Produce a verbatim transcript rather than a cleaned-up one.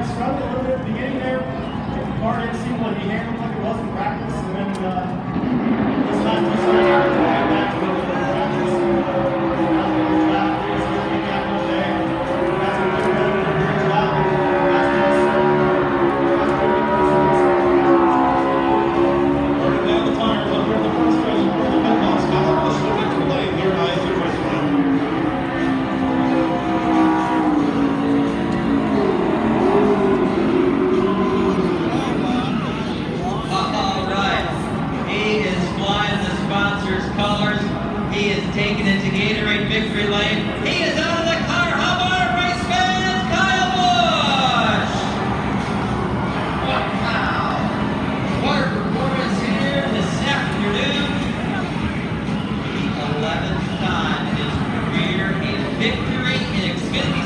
he struggled a little bit at the beginning there. The car didn't seem like he handled like it was in practice, and then uh, this last two starts out to get back to it in practice. That was a good job. He was going to get that one day. That's a good one. Good job. Last two starts. Working down the tires up here in the front stretch for the pit box. Kyle Busch looking to play here by the race round. He is taking it to Gatorade Victory Lane. He is out of the car. How about a race fans? Kyle Busch! Wow! What a performance here this afternoon. The eleventh time in his career in victory in Xfinity